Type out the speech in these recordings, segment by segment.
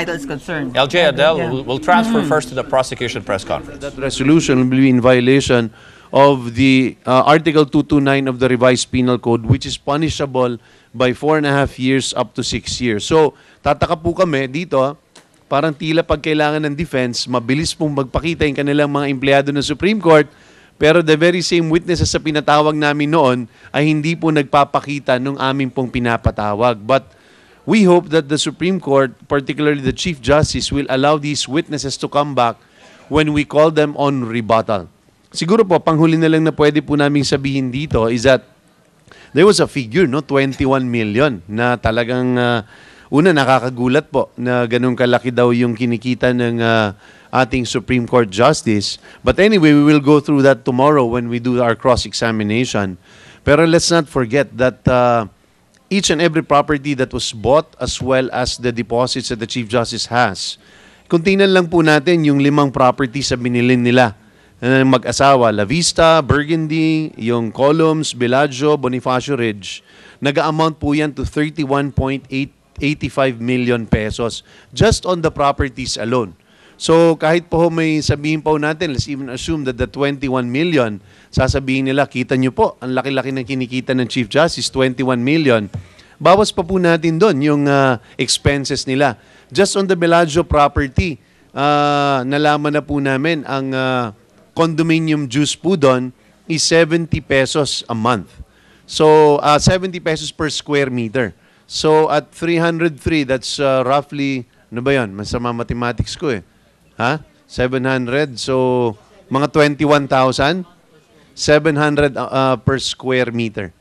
title is concerned. LJ Adele will transfer first to the prosecution press conference. That resolution will be in violation of the Article 229 of the Revised Penal Code, which is punishable by 4.5 years up to 6 years. So, tataka po kami dito, parang tila pag kailangan ng defense, mabilis pong magpakita yung kanilang mga empleyado ng Supreme Court, pero the very same witnesses sa pinatawag namin noon ay hindi po nagpapakita nung aming pong pinapatawag. But we hope that the Supreme Court, particularly the Chief Justice, will allow these witnesses to come back when we call them on rebuttal. Siguro po, panghuli na lang na pwede po namin sabihin dito is that there was a figure, no, 21 million, na talagang, una, nakakagulat po na ganun kalaki daw yung kinikita ng ating Supreme Court Justice. But anyway, we will go through that tomorrow when we do our cross-examination. Pero let's not forget that each and every property that was bought as well as the deposits that the Chief Justice has, kung tingnan lang po natin yung 5 properties sa binili nila, mag-asawa, La Vista, Burgundy, yung Columns, Bellagio, Bonifacio Ridge, nag-amount po yan to 31.85 million pesos just on the properties alone. So kahit po may sabihin po natin, let's even assume that the 21 million, sasabihin nila, kita nyo po, ang laki-laki ng kinikita ng Chief Justice, 21 million. Bawas pa po natin doon yung expenses nila. Just on the Bellagio property, nalaman na po namin ang condominium dues po doon is 70 pesos a month. So, 70 pesos per square meter. So, at 303, that's roughly, ano ba yun? Masama mathematics ko eh. Ha? 700. So, mga 21,000. 700 per square meter.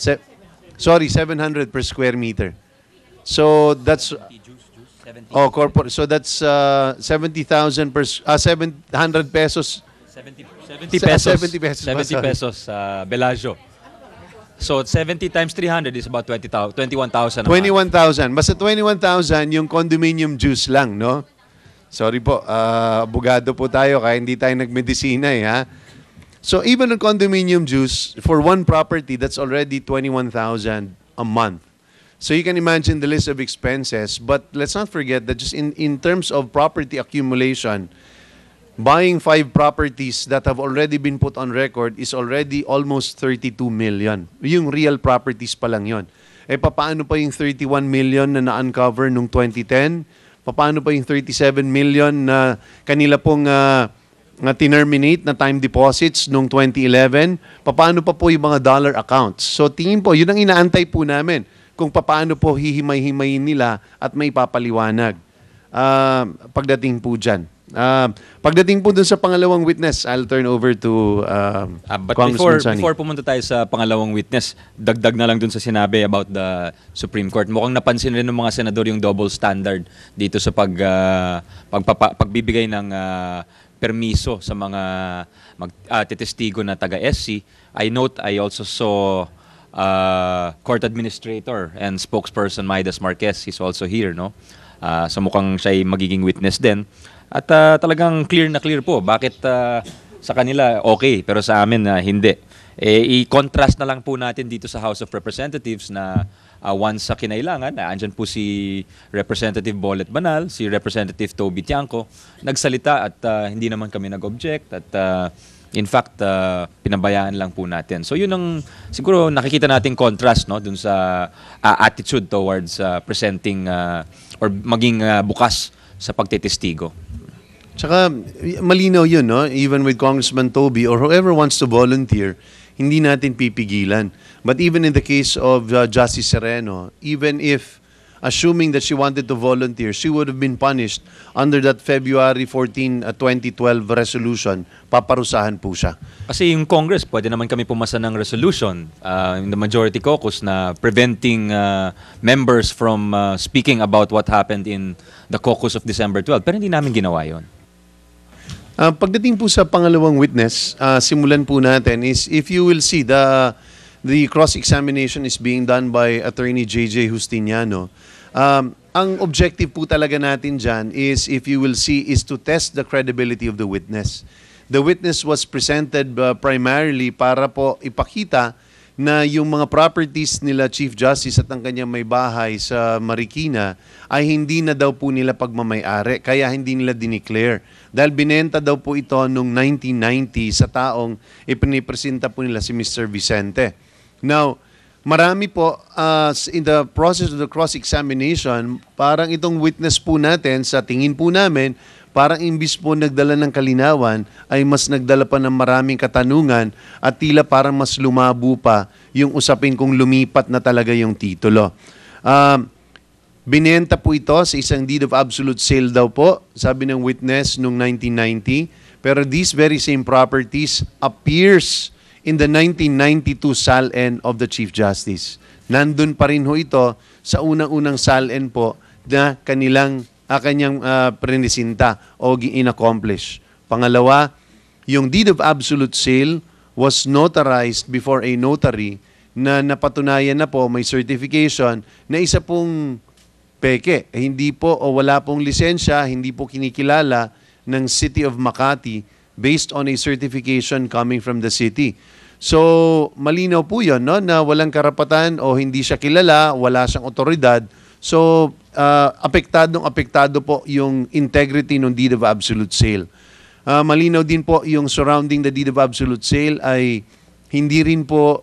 700 per square meter. So, that's... Oh, corporate. So, that's 70,000 per... 700 pesos... 70 pesos. 70 pesos. 70 pesos Bellagio. So 70 times 300 is about 21,000. 21,000. Basta 21,000 yung condominium dues lang, no? Sorry po, abogado po tayo kaya hindi tayo nagmedisina eh, ha? So even on condominium dues, for one property, that's already 21,000 a month. So you can imagine the list of expenses, but let's not forget that just in terms of property accumulation, buying 5 properties that have already been put on record is already almost 32 million. Yung real properties pa lang yon. Eh, paano pa yung 31 million na na-uncover nung 2010? Paano pa yung 37 million na kanila pong tinerminate na time deposits nung 2011? Paano pa po yung mga dollar accounts? So tingin po, yun ang inaantay po namin kung paano po hihimay-himayin nila at may papaliwanag pagdating po dyan. Pagdating po dun sa pangalawang witness, I'll turn over to but Congressman Sonny. before pumunta tayo sa pangalawang witness, dagdag na lang dun sa sinabi about the Supreme Court. Mukhang napansin rin ng mga senador yung double standard dito sa pagbibigay ng permiso sa mga titestigo na taga-SC. I also saw Court Administrator and Spokesperson Maidas Marquez. He's also here, no? So mukhang siya'y magiging witness din. At talagang clear na clear po. Bakit sa kanila okay, pero sa amin hindi. I-contrast na lang po natin dito sa House of Representatives na once sa kinailangan, andyan po si Representative Bolet Banal, si Representative Toby Tiangco, nagsalita at hindi naman kami nag-object at in fact, pinabayaan lang po natin. So yun ang siguro nakikita nating contrast, no, dun sa attitude towards presenting or maging bukas sa pagtitestigo. Tsaka malinaw yun, no? Even with Congressman Toby or whoever wants to volunteer, hindi natin pipigilan. But even in the case of Justice Sereno, even if assuming that she wanted to volunteer, she would have been punished under that February 14, 2012 resolution. Paparusahan po siya. Kasi yung Congress, pwede naman kami pumasa ng resolution in the majority caucus na preventing members from speaking about what happened in the caucus of December 12. Pero hindi namin ginawa yun. Pagdating po sa pangalawang witness, simulan po natin is if you will see the cross-examination is being done by Attorney J.J. Justiniano. Ang objective po talaga natin dyan is, if you will see, is to test the credibility of the witness. The witness was presented primarily para po ipakita na yung mga properties nila Chief Justice at ang kanyang may bahay sa Marikina ay hindi na daw po nila pagmamay-ari, kaya hindi nila dineclare. Dahil binenta daw po ito noong 1990 sa taong ipinipresenta po nila si Mr. Vicente. Now, marami po in the process of the cross-examination, parang itong witness po natin, sa tingin po namin, parang imbis po nagdala ng kalinawan, ay mas nagdala pa ng maraming katanungan at tila parang mas lumabo pa yung usapin kung lumipat na talaga yung titulo. Binenta po ito sa isang deed of absolute sale daw po, sabi ng witness, noong 1990. Pero these very same properties appears in the 1992 SALN of the Chief Justice. Nandun pa rin ho ito sa unang-unang SALN po na kanyang prenisinta o in-accomplish. Pangalawa, yung deed of absolute sale was notarized before a notary na napatunayan na po, may certification na isa pong peke. Hindi po o wala pong lisensya, hindi po kinikilala ng City of Makati based on a certification coming from the city. So, malinaw po yun, no? Na walang karapatan o hindi siya kilala, wala siyang otoridad. So, apektado po yung integrity ng deed of absolute sale. Malinaw din po yung surrounding the deed of absolute sale ay hindi rin po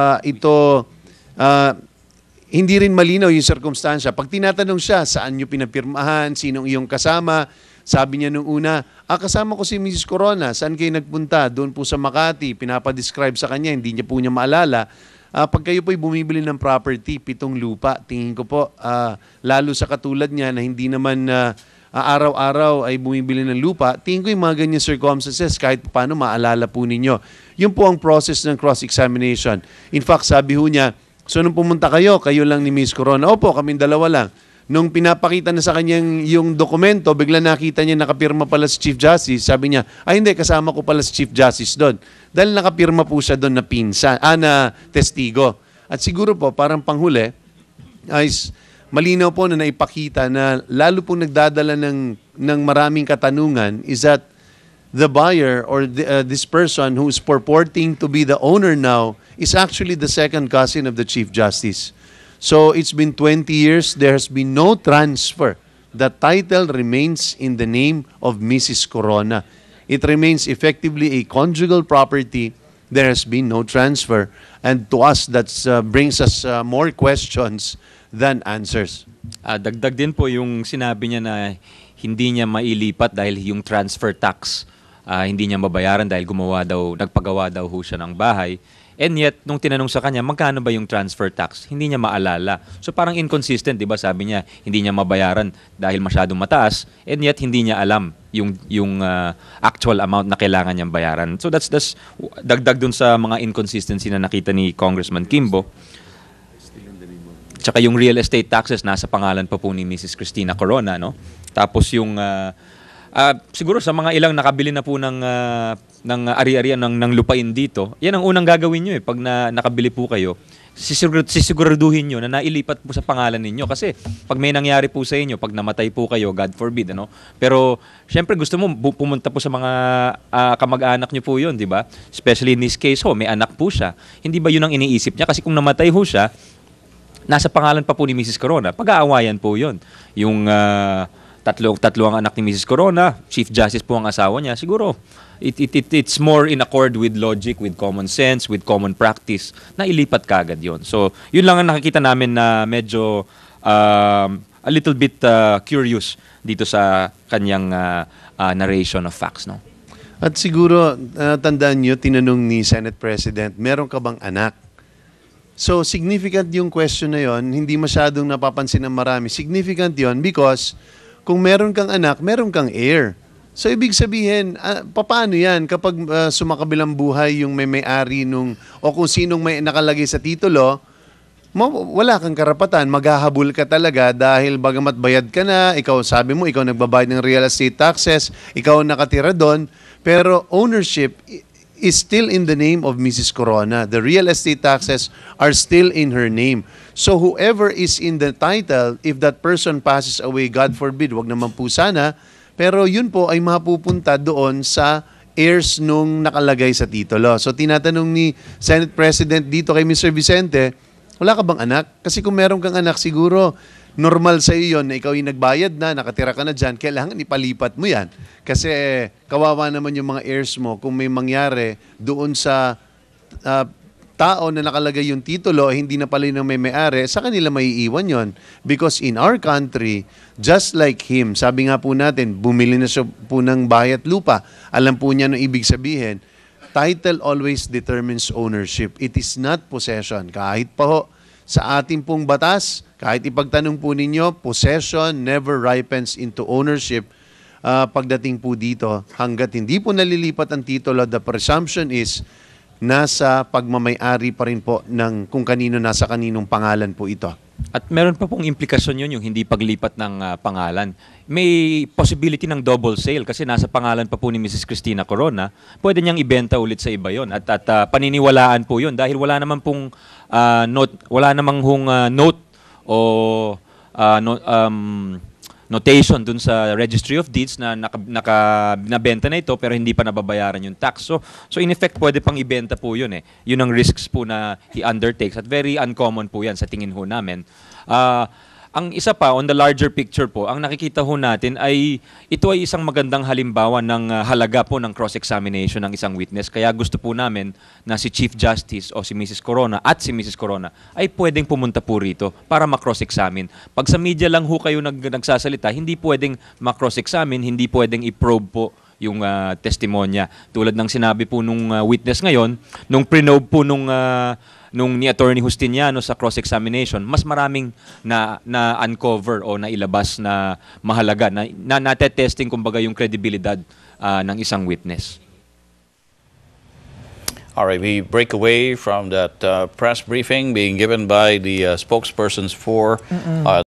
hindi rin malinaw yung circumstansya. Pag tinatanong siya, saan nyo pinapirmahan, sinong iyong kasama, sabi niya nung una, kasama ko si Mrs. Corona, saan kayo nagpunta? Doon po sa Makati, pinapadescribe sa kanya, hindi niya po niya maalala. Pag kayo po'y bumibili ng property, 7 lupa, tingin ko po, lalo sa katulad niya na hindi naman araw-araw ay bumibili ng lupa, tingin ko yung mga ganyan circumstances, kahit paano maalala po ninyo. Yun po ang process ng cross-examination. In fact, sabi ho niya, so nung pumunta kayo lang ni Miss Corona, opo, kaming dalawa lang. Nung pinapakita na sa kanyang yung dokumento, bigla nakita niya nakapirma pala si Chief Justice. Sabi niya, hindi, kasama ko pala si Chief Justice doon. Dahil nakapirma po siya doon na na testigo. At siguro po, parang panghuli, ay malinaw po na naipakita na lalo po nagdadala ng maraming katanungan is that the buyer or this person who is purporting to be the owner now is actually the second cousin of the Chief Justice. So it's been 20 years, there has been no transfer. The title remains in the name of Mrs. Corona. It remains effectively a conjugal property. There has been no transfer. And to us, that brings us more questions than answers. Dagdag din po yung sinabi niya na hindi niya mailipat dahil yung transfer tax, hindi niya mabayaran dahil nagpagawa daw ho siya ng bahay. And yet, nung tinanong sa kanya, magkano ba yung transfer tax? Hindi niya maalala. So parang inconsistent, di ba? Sabi niya, hindi niya mabayaran dahil masyadong mataas. And yet, hindi niya alam yung actual amount na kailangan niyang bayaran. So that's dagdag dun sa mga inconsistency na nakita ni Congressman Kimbo. Tsaka yung real estate taxes, nasa pangalan pa po ni Mrs. Cristina Corona, no? Tapos yung siguro sa mga ilang nakabili na po ng ari-arian ng lupain dito, yan ang unang gagawin nyo pag nakabili po kayo. Sisiguraduhin nyo na nailipat po sa pangalan ninyo. Kasi pag may nangyari po sa inyo, pag namatay po kayo, God forbid, ano? Pero syempre gusto mo pumunta po sa mga kamag-anak nyo po yun, di ba? Especially in this case, may anak po siya. Hindi ba yun ang iniisip niya? Kasi kung namatay ho siya, nasa pangalan pa po ni Mrs. Corona, pag-aawayan po yun. Yung tatlo ang anak ni Mrs. Corona, Chief Justice po ang asawa niya, siguro it's more in accord with logic, with common sense, with common practice na ilipat kagad yon. So, yun lang ang nakikita namin na medyo a little bit curious dito sa kanyang narration of facts, no? At siguro, tandaan nyo, tinanong ni Senate President, meron ka bang anak? So, significant yung question na yon, hindi masyadong napapansin ng marami. Significant yon because kung meron kang anak, meron kang heir. So, ibig sabihin, paano yan kapag sumakabilang buhay yung may-ari o kung sinong may nakalagay sa titulo, wala kang karapatan, maghahabol ka talaga dahil bagamat bayad ka na, sabi mo, ikaw nagbabayad ng real estate taxes, ikaw nakatira doon, pero ownership is still in the name of Mrs. Corona. The real estate taxes are still in her name. So whoever is in the title, if that person passes away, God forbid, wag naman po sana, pero yun po ay mapupunta doon sa heirs nung nakalagay sa titulo. So tinatanong ni Senate President dito kay Mr. Vicente, wala ka bang anak? Kasi kung meron kang anak, siguro normal sa iyo yun na ikaw yung nagbayad na, nakatira ka na dyan, kailangan ipalipat mo yan. Kasi kawawa naman yung mga heirs mo kung may mangyari doon sa tao na nakalagay yung titulo, hindi na pala yung may-ari, sa kanila maiiwan yon. Because in our country, just like him, sabi nga po natin, bumili na siya po ng bahay at lupa. Alam po niya ang ibig sabihin. Title always determines ownership. It is not possession. Kahit pa ho, sa ating pong batas, kahit ipagtanong po ninyo, possession never ripens into ownership. Pagdating po dito, hanggat hindi po nalilipat ang titulo, the presumption is nasa pagmamay-ari pa rin po ng kung kanino nasa kaninong pangalan po ito. At meron pa pong implikasyon yun, yung hindi paglipat ng pangalan. May possibility ng double sale kasi nasa pangalan pa po ni Mrs. Cristina Corona. Pwede niyang ibenta ulit sa iba yon at paniniwalaan po yun dahil wala naman pong note o notation dun sa Registry of Deeds na nabenta na ito pero hindi pa nababayaran yung tax. So in effect, pwede pang ibenta po yun eh. Yun ang risks po na he undertakes at very uncommon po yan sa tingin ho namin. Ang isa pa, on the larger picture po, ang nakikita ho natin ay ito ay isang magandang halimbawa ng halaga po ng cross-examination ng isang witness. Kaya gusto po namin na si Chief Justice o si Mrs. Corona at si Mrs. Corona ay pwedeng pumunta po rito para ma-cross-examine. Pag sa media lang ho kayo nagsasalita, hindi pwedeng ma-cross-examine, hindi pwedeng i-probe po yung testimonya. Tulad ng sinabi po nung witness ngayon, nung pre-nobe po nung ni Attorney Justiniano sa cross-examination, mas maraming na-uncover o nailabas na mahalaga, na natetesting kumbaga yung kredibilidad ng isang witness. All right, we break away from that press briefing being given by the spokespersons for